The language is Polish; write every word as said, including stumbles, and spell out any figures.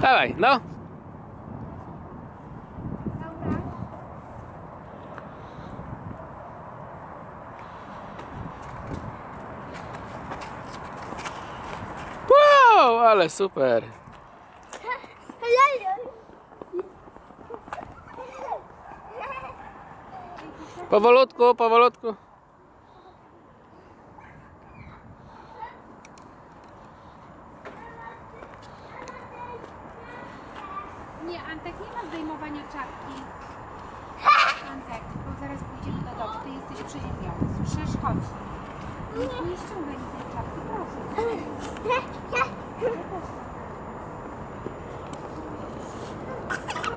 Dawaj, no. Wow, ale super. Powolutku, powolutku. Nie, Antek, nie ma zdejmowania czapki. Antek, bo zaraz pójdziemy do domu. Ty jesteś przeziębiony. Słyszysz? Chodź. Nie, nie ściągaj mi tej czapki, proszę.